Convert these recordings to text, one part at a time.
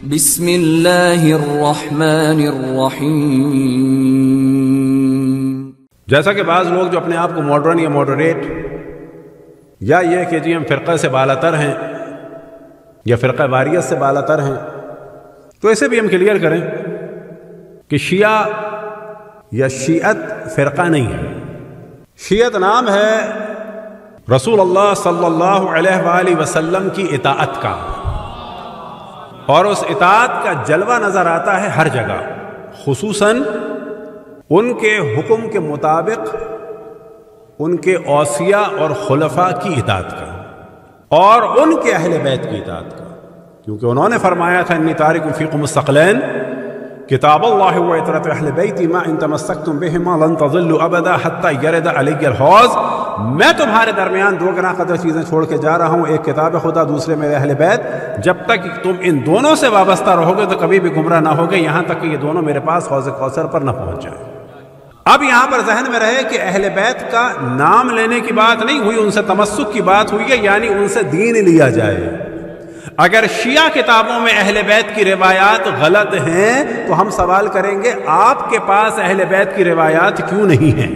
بسم اللہ الرحمن الرحیم۔ جیسا کہ بعض لوگ جو اپنے آپ کو ماڈرن یا ماڈریٹ یا یہ کہ جی ہم فرقہ سے بالاتر ہیں یا فرقہ واریت سے بالاتر ہیں، تو اسے بھی ہم کلیئر کریں کہ شیعہ یا شیعت فرقہ نہیں ہے۔ شیعت نام ہے رسول اللہ صلی اللہ علیہ وآلہ وسلم کی اطاعت کا، اور اس اطاعت کا جلوہ نظر آتا ہے ہر جگہ، خصوصاً ان کے حکم کے مطابق ان کے اوصیاء اور خلفاء کی اطاعت کا، اور ان کے اہل بیت کی اطاعت کا، کیونکہ انہوں نے فرمایا تھا انی تارک فیکم الثقلین کتاب اللہ و عطرۃ اہل بیتی ما ان تمسکتم بہما لن تضلوا ابدا حتی یرد علی الحوض۔ میں تمہارے درمیان دو گناہ قدر چیزیں چھوڑ کے جا رہا ہوں، ایک کتاب خدا، دوسرے میرے اہل بیت۔ جب تک تم ان دونوں سے وابستہ رہو گے تو کبھی بھی گمراہ نہ ہوگے، یہاں تک کہ یہ دونوں میرے پاس حوض کوثر پر نہ پہنچ جائیں۔ اب یہاں پر ذہن میں رہے کہ اہل بیت کا نام لینے کی بات نہیں ہوئی، ان سے تمسک کی بات ہوئی ہے، یعنی ان سے دین لیا جائے۔ اگر شیعہ کتابوں میں اہل بیت کی روایات غلط ہیں تو ہم سوال کریں گے آپ کے پاس اہل بیت کی روایات کیوں نہیں ہیں؟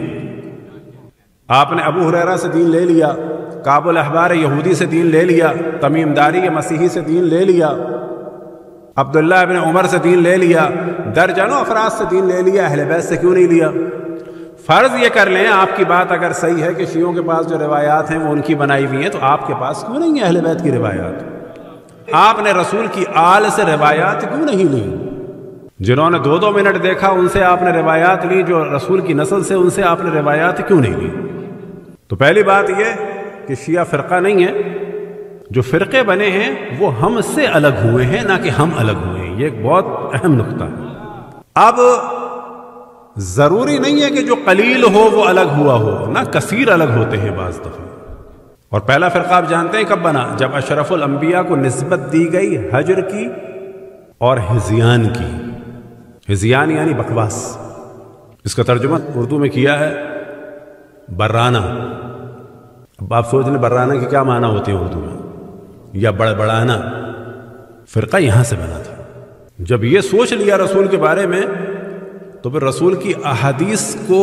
آپ نے ابو ہریرہ سے دین لے لیا، کعب الاحبار یہودی سے دین لے لیا، تمیم داری مسیحی سے دین لے لیا، عبداللہ ابن عمر سے دین لے لیا، درجنوں افراد سے دین لے لیا، اہل بیت سے کیوں نہیں لیا؟ فرض یہ کر لیں آپ کی بات اگر صحیح ہے کہ شیعوں کے پاس جو روایات ہیں وہ ان کی بنائی ہوئی ہیں، تو آپ کے پاس کیوں نہیں ہے اہل بیت کی روایات؟ آپ نے رسول کی آل سے روایات کیوں نہیں لی؟ جنہوں نے 2-2 منٹ دیکھا ان سے آپ نے روایات لی، جو رسول کی نسل سے ان سے آپ نے روایات کیوں نہیں لی؟ تو پہلی بات یہ کہ شیعہ فرقہ نہیں ہے، جو فرقے بنے ہیں وہ ہم سے الگ ہوئے ہیں، نہ کہ ہم الگ ہوئے ہیں۔ یہ ایک بہت اہم نقطہ ہے۔ اب ضروری نہیں ہے کہ جو قلیل ہو وہ الگ ہوا ہو، نہ کثیر الگ ہوتے ہیں بعض دفعہ۔ اور پہلا فرقہ آپ جانتے ہیں کب بنا؟ جب اشرف الانبیاء کو نسبت دی گئی حجر کی اور ہذیان کی۔ ہذیان یعنی بکواس، اس کا ترجمہ اردو میں کیا ہے برانہ۔ اب آپ سوچ لیں برانہ کے کیا معنی ہوتے ہیں اردو میں، یا بڑبڑانا۔ فرقہ یہاں سے بنا تھا۔ جب یہ سوچ لیا رسول کے بارے میں تو پھر رسول کی احادیث کو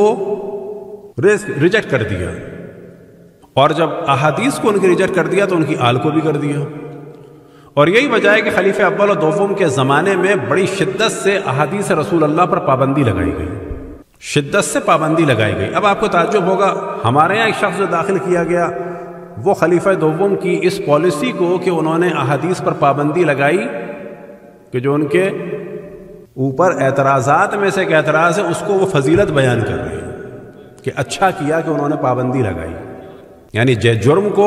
ریجیکٹ کر دیا، اور جب احادیث کو ان کی ریجیکٹ کر دیا تو ان کی آل کو بھی کر دیا۔ اور یہی وجہ ہے کہ خلیفہ اول و دوم کے زمانے میں بڑی شدت سے احادیث رسول اللہ پر پابندی لگائی گئی، شدت سے پابندی لگائی گئی۔ اب آپ کو تعجب ہوگا، ہمارے یہاں ایک شخص جو داخل کیا گیا وہ خلیفہ دوم کی اس پالیسی کو کہ انہوں نے احادیث پر پابندی لگائی کہ جو ان کے اوپر اعتراضات میں سے ایک اعتراض ہے، اس کو وہ فضیلت بیان کر رہے ہیں کہ اچھا کیا کہ انہوں نے پابندی لگائی، یعنی جرم کو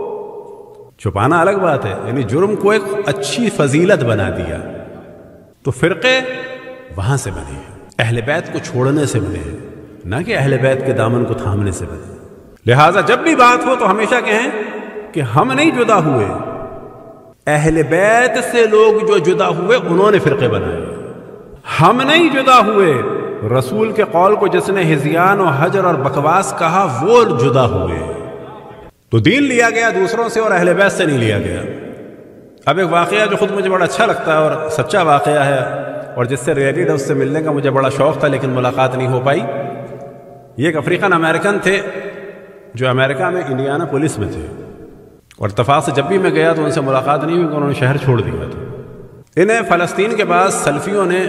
چھپانا الگ بات ہے، یعنی جرم کو ایک اچھی فضیلت بنا دیا۔ تو فرقے وہاں سے بنے ہیں، اہل بیت کو چھوڑنے سے بنے ہیں، نہ کہ اہل بیت کے دامن کو تھامنے سے بنے۔ لہٰذا جب بھی بات ہو تو ہمیشہ کہیں کہ ہم نہیں جدا ہوئے، اہل بیت سے لوگ جو جدا ہوئے انہوں نے فرقے بنائے، ہم نہیں جدا ہوئے۔ رسول کے قول کو جس نے ہذیان و حجر اور بکواس کہا وہ جدا ہوئے۔ تو دین لیا گیا دوسروں سے اور اہل بیت سے نہیں لیا گیا۔ اب ایک واقعہ جو خود مجھے بڑا اچھا لگتا ہے اور سچا واقعہ ہے، اور جس سے ریلیٹڈ ہے، اس سے ملنے کا مجھے بڑا شوق تھا لیکن ملاقات نہیں ہو پائی۔ یہ ایک افریقن امریکن تھے جو امریکہ میں انڈیانا پولیس میں تھے، اور اتفاق سے جب بھی میں گیا تو ان سے ملاقات نہیں ہوئی کہ انہوں نے شہر چھوڑ دیا تھا۔ انہیں فلسطین کے بعد سلفیوں نے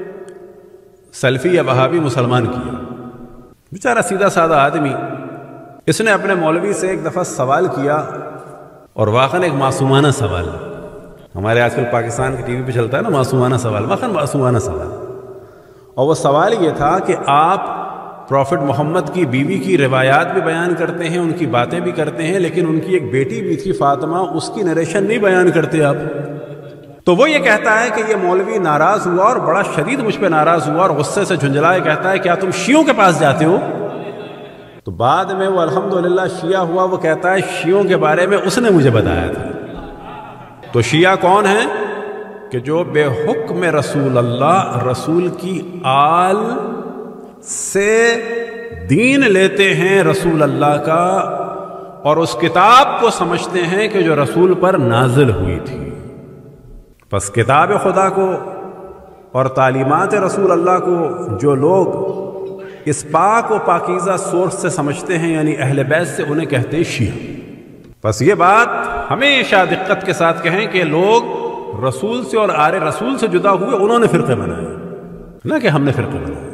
سلفی یا وہابی مسلمان کیا۔ بیچارہ سیدھا سادہ آدمی، اس نے اپنے مولوی سے ایک دفعہ سوال کیا، اور واقعاً ایک معصومانہ سوال، ہمارے آج کل پاکستان کی ٹی وی پہ چلتا ہے نا معصومانہ سوال، واقعاً معصومانہ سوال۔ اور وہ سوال یہ تھا کہ آپ پروفٹ محمد کی بیوی کی روایات بھی بیان کرتے ہیں، ان کی باتیں بھی کرتے ہیں، لیکن ان کی ایک بیٹی بھی تھی فاطمہ، اس کی نریشن نہیں بیان کرتے آپ۔ تو وہ یہ کہتا ہے کہ یہ مولوی ناراض ہوا اور بڑا شدید مجھ پہ ناراض ہوا، اور غصے سے جھنجھلائے کہتا ہے کیا تم شیعوں کے پاس جاتے ہو؟ تو بعد میں وہ الحمدللہ شیعہ ہوا۔ وہ کہتا ہے شیعوں کے بارے میں اس نے مجھے بتایا تھا۔ تو شیعہ کون ہیں؟ کہ جو بے حکم رسول اللہ، رسول کی آل سے دین لیتے ہیں رسول اللہ کا، اور اس کتاب کو سمجھتے ہیں کہ جو رسول پر نازل ہوئی تھی۔ پس کتاب خدا کو اور تعلیمات رسول اللہ کو جو لوگ اس پاک و پاکیزہ سورس سے سمجھتے ہیں، یعنی اہل بیت سے، انہیں کہتے ہیں شیعہ۔ پس یہ بات ہمیشہ دقت کے ساتھ کہیں کہ لوگ رسول سے اور آل رسول سے جدا ہوئے، انہوں نے فرقے بنائے، نہ کہ ہم نے فرقے بنائے۔